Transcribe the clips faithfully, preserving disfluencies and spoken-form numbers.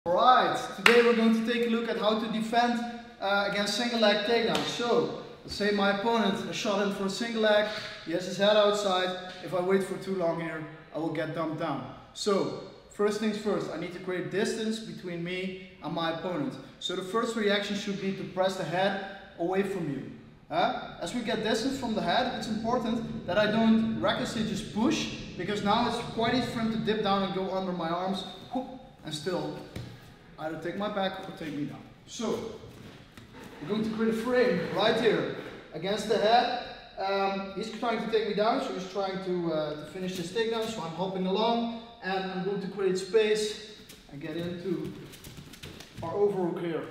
Alright, today we're going to take a look at how to defend uh, against single leg takedowns. So, let's say my opponent has shot in for a single leg, he has his head outside. If I wait for too long here, I will get dumped down. So, first things first, I need to create distance between me and my opponent. So the first reaction should be to press the head away from you. Uh, as we get distance from the head, it's important that I don't recklessly just push, because now it's quite easy for him to dip down and go under my arms, whoop, and still either take my back or take me down. So, we're going to create a frame right here against the head. Um, he's trying to take me down, so he's trying to, uh, to finish his takedown, so I'm hopping along, and I'm going to create space and get into our overhook here.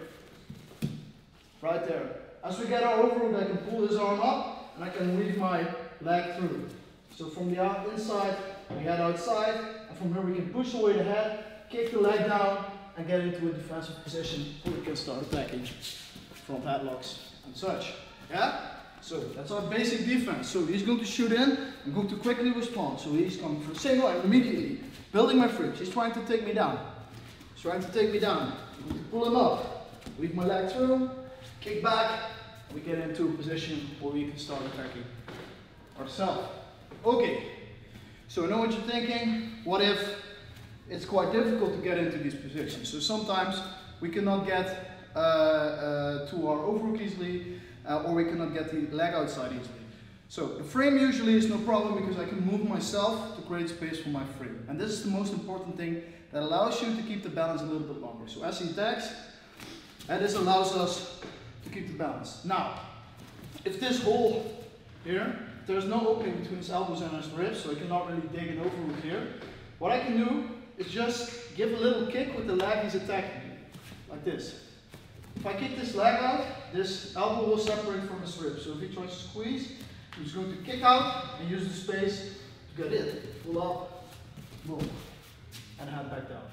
Right there. As we get our overhook, I can pull his arm up, and I can weave my leg through. So from the out inside, we head outside, and from here we can push away the head, kick the leg down, and get into a defensive position where we can start attacking front headlocks and such. Yeah? So that's our basic defense. So he's going to shoot in, I'm going to quickly respond. So he's coming for a single and immediately building my fridge. He's trying to take me down. He's trying to take me down. I'm going to pull him up, weave my leg through, kick back, and we get into a position where we can start attacking ourselves. Okay, so I know what you're thinking. What if it's quite difficult to get into these positions? So sometimes we cannot get uh, uh, to our overhook easily, uh, or we cannot get the leg outside easily. So the frame usually is no problem, because I can move myself to create space for my frame. And this is the most important thing that allows you to keep the balance a little bit longer. So as he attacks, and this allows us to keep the balance. Now, if this hole here, there's no opening between his elbows and his ribs, so I cannot really dig an overhook here. What I can do is just give a little kick with the leg he's attacking me, like this. If I kick this leg out, this elbow will separate from his ribs. So if he tries to squeeze, he's going to kick out and use the space to get in. Pull up, boom, and head back down.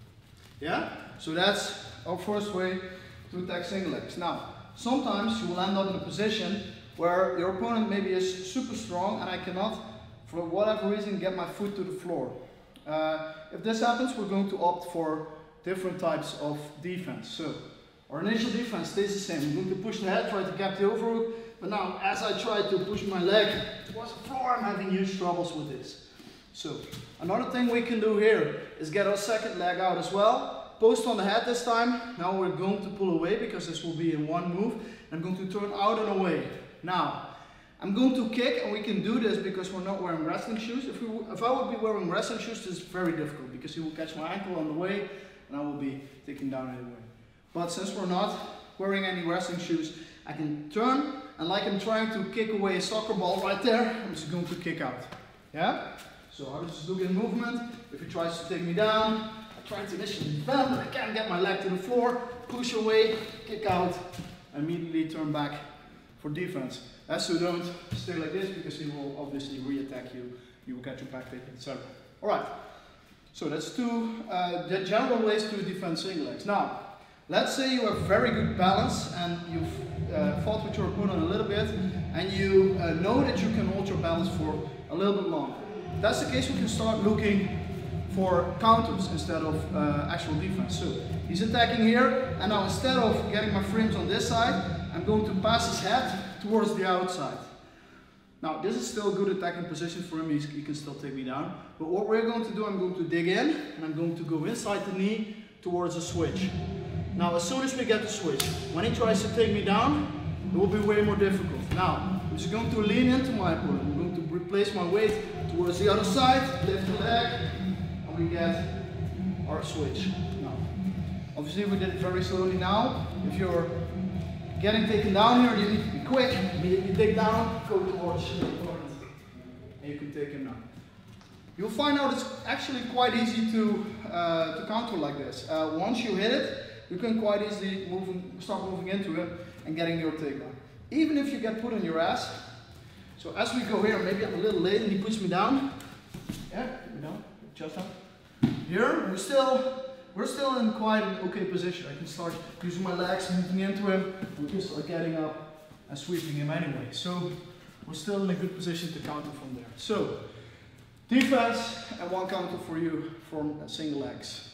Yeah? So that's our first way to attack single legs. Now, sometimes you will end up in a position where your opponent maybe is super strong and I cannot, for whatever reason, get my foot to the floor. Uh, if this happens, we're going to opt for different types of defense. So, our initial defense stays the same. I'm going to push the head, try to cap the overhook, but now as I try to push my leg towards the floor, I'm having huge troubles with this. So, another thing we can do here is get our second leg out as well. Post on the head this time. Now we're going to pull away, because this will be in one move. I'm going to turn out and away. Now, I'm going to kick, and we can do this because we're not wearing wrestling shoes. If, we, if I would be wearing wrestling shoes, this is very difficult, because he will catch my ankle on the way and I will be taken down anyway. But since we're not wearing any wrestling shoes, I can turn, and like I'm trying to kick away a soccer ball right there, I'm just going to kick out. Yeah? So I just look in movement. If he tries to take me down, I try to initially defend, but I can't get my leg to the floor, push away, kick out, immediately turn back for defense. Uh, so don't stay like this, because he will obviously re-attack you, you will get your back taken, et cetera. Alright, so that's two uh, the general ways to defend single legs. Now, let's say you have very good balance and you've uh, fought with your opponent a little bit, and you uh, know that you can hold your balance for a little bit longer. If that's the case, we can start looking for counters instead of uh, actual defense. So he's attacking here, and now instead of getting my frames on this side, I'm going to pass his head towards the outside. Now this is still a good attacking position for him, He's, he can still take me down. But what we're going to do, I'm going to dig in, and I'm going to go inside the knee towards a switch. Now as soon as we get the switch, when he tries to take me down, it will be way more difficult. Now, I'm just going to lean into my opponent. I'm going to replace my weight towards the other side, lift the leg, and we get our switch. Now, obviously we did it very slowly now. If you're getting taken down here, you need to be quick. Immediately dig down, go towards your opponent, and you can take him down. You'll find out it's actually quite easy to, uh, to counter like this. Uh, once you hit it, you can quite easily move and start moving into it and getting your takedown. Even if you get put on your ass. So as we go here, maybe I'm a little late and he puts me down. Yeah, put me down, just up. Here, we're still, we're still in quite an okay position. I can start using my legs, moving into him. We can start getting up and sweeping him anyway. So we're still in a good position to counter from there. So defense and one counter for you from single legs.